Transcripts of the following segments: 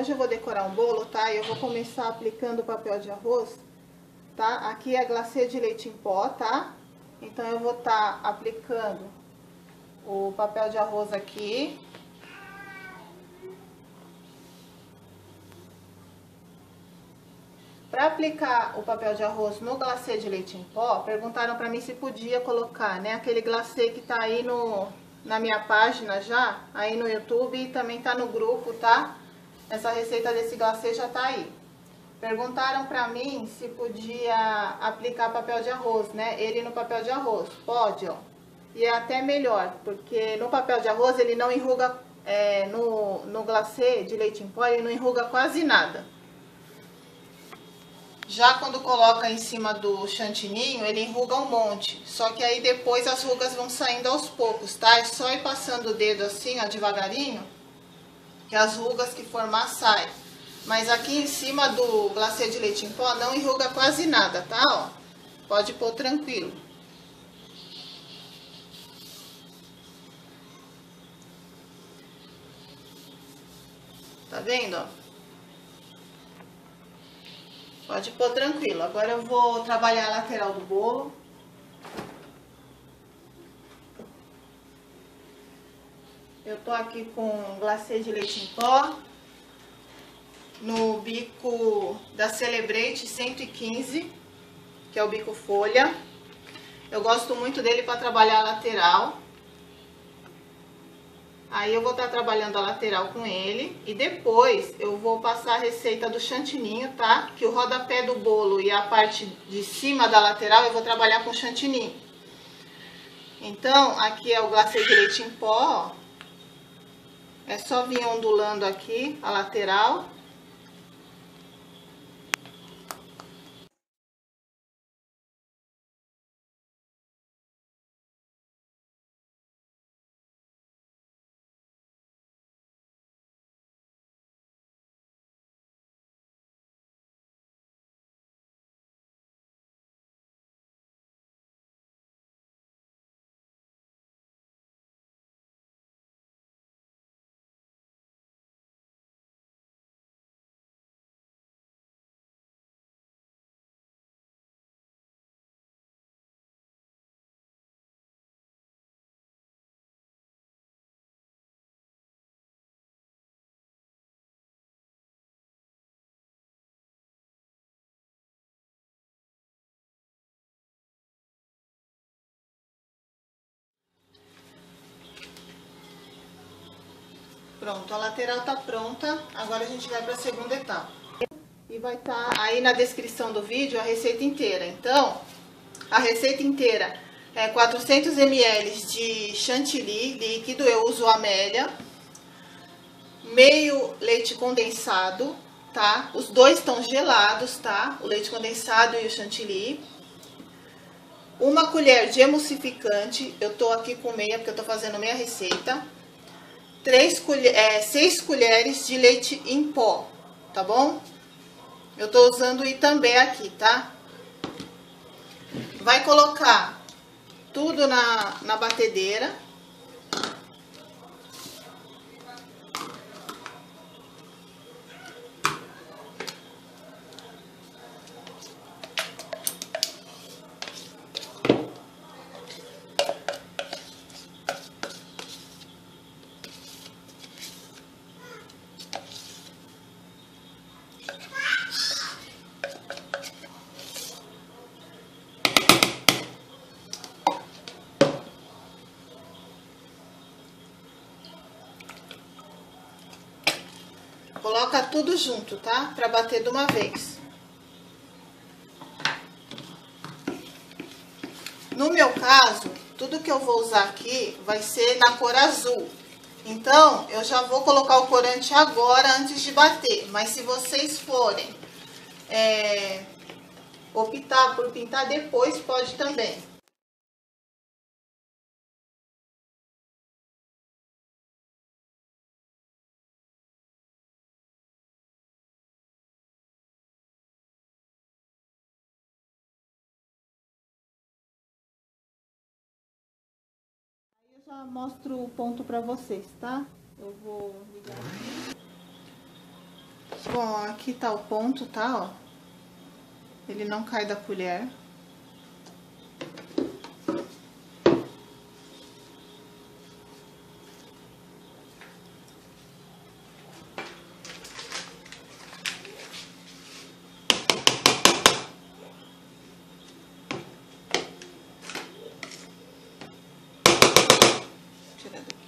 hoje eu vou decorar um bolo, tá? Eu vou começar aplicando o papel de arroz, tá? Aqui é glacê de leite em pó, tá? Então eu vou estar aplicando o papel de arroz aqui. Para aplicar o papel de arroz no glacê de leite em pó, perguntaram para mim se podia colocar, né, aquele glacê que tá aí na minha página já, aí no YouTube, e também tá no grupo, tá? Essa receita desse glacê já tá aí. Perguntaram para mim se podia aplicar papel de arroz, né, ele no papel de arroz. Pode, ó. E é até melhor, porque no papel de arroz ele não enruga, no glacê de leite em pó ele não enruga quase nada. Já quando coloca em cima do chantininho, ele enruga um monte. Só que aí depois as rugas vão saindo aos poucos, tá? É só ir passando o dedo assim, ó, devagarinho, que as rugas que formar saem. Mas aqui em cima do glacê de leite em pó não enruga quase nada, tá? Ó, pode pôr tranquilo. Tá vendo, ó? Pode pôr tranquilo. Agora eu vou trabalhar a lateral do bolo. Eu tô aqui com glacê de leite em pó, no bico da Celebrate 115, que é o bico folha. Eu gosto muito dele para trabalhar a lateral. Aí eu vou estar trabalhando a lateral com ele e depois eu vou passar a receita do chantininho, tá? Que o rodapé do bolo e a parte de cima da lateral eu vou trabalhar com chantininho. Então, aqui é o glacê de leite em pó, ó. É só vir ondulando aqui a lateral. Pronto, a lateral tá pronta, agora a gente vai para a segunda etapa. E vai estar aí na descrição do vídeo a receita inteira. Então, a receita inteira é 400 ml de chantilly líquido, eu uso Amélia, meio leite condensado, tá? Os dois estão gelados, tá? O leite condensado e o chantilly. Uma colher de emulsificante, eu tô aqui com meia porque eu tô fazendo meia receita. 6 colheres de leite em pó, tá bom? Eu tô usando o Itambé aqui, tá? Vai colocar tudo na batedeira. Coloca tudo junto, tá? Pra bater de uma vez. No meu caso, tudo que eu vou usar aqui vai ser na cor azul. Então, eu já vou colocar o corante agora antes de bater. Mas se vocês forem optar por pintar depois, pode também. Eu já mostro o ponto pra vocês, tá? Eu vou ligar aqui. Bom, aqui tá o ponto, tá, ó. Ele não cai da colher. Tira daqui.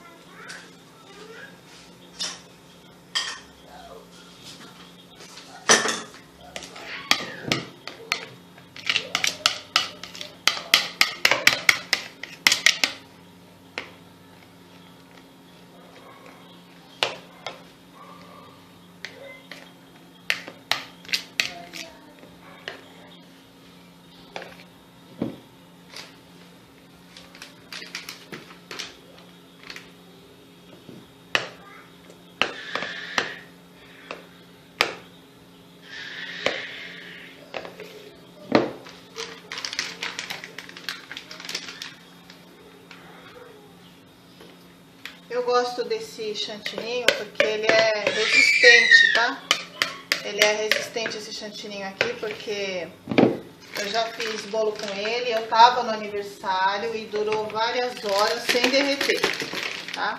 Eu gosto desse chantininho porque ele é resistente, tá? Ele é resistente, esse chantininho aqui, porque eu já fiz bolo com ele, eu tava no aniversário e durou várias horas sem derreter, tá?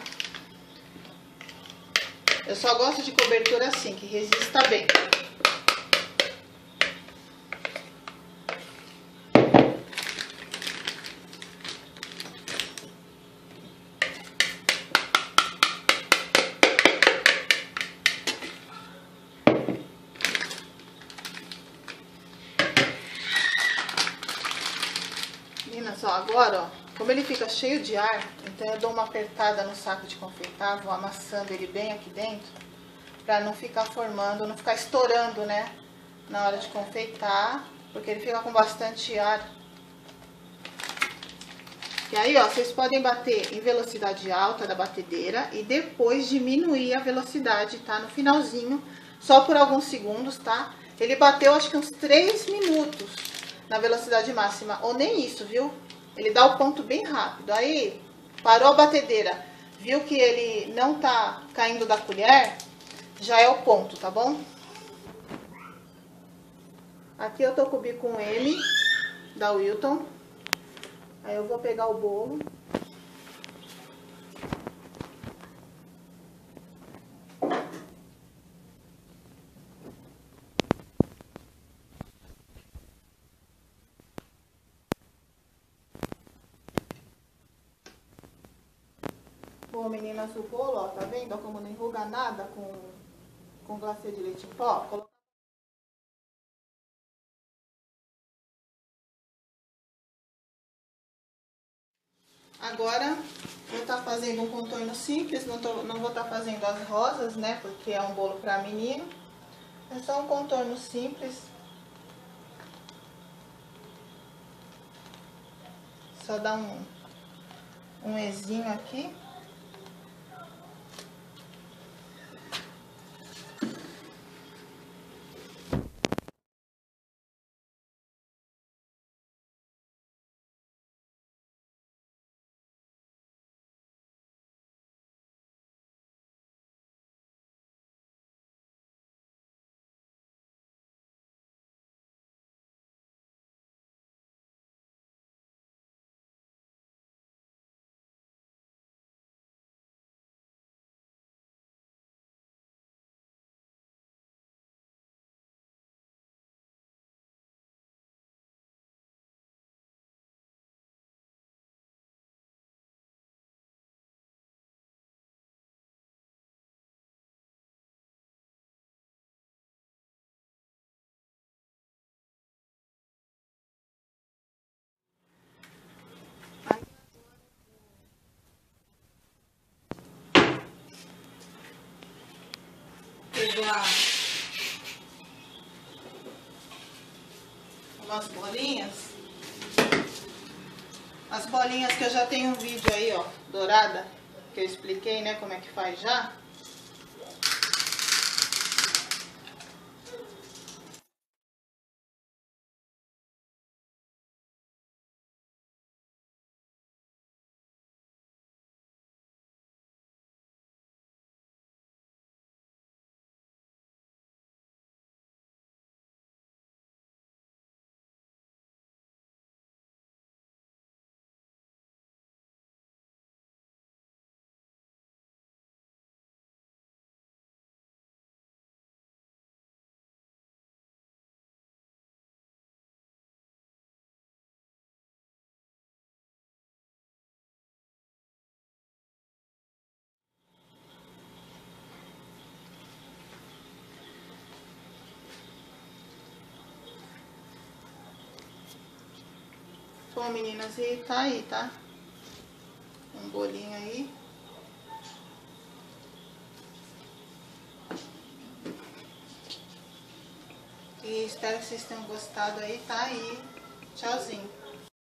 Eu só gosto de cobertura assim, que resista bem. Meninas, ó, agora, ó, como ele fica cheio de ar, então eu dou uma apertada no saco de confeitar, vou amassando ele bem aqui dentro, pra não ficar formando, não ficar estourando, né, na hora de confeitar, porque ele fica com bastante ar. E aí, ó, vocês podem bater em velocidade alta da batedeira e depois diminuir a velocidade, tá, no finalzinho, só por alguns segundos, tá? Ele bateu, acho que uns 3 minutos na velocidade máxima, ou nem isso, viu? Ele dá o ponto bem rápido. Aí, parou a batedeira, viu que ele não tá caindo da colher, já é o ponto, tá bom? Aqui eu tô com o bico M da Wilton. Aí eu vou pegar o bolo. Bom, meninas, o bolo, ó, tá vendo? Ó, como não enruga nada com glacê de leite em pó. Agora, vou estar fazendo um contorno simples, não vou estar fazendo as rosas, né? Porque é um bolo pra menino. É só um contorno simples. Só dar um ezinho aqui. Pegar umas bolinhas. As bolinhas que eu já tenho um vídeo aí, ó, dourada, que eu expliquei, né, como é que faz já. Bom, meninas, e tá aí, tá? Um bolinho aí. E espero que vocês tenham gostado aí, tá? E tchauzinho.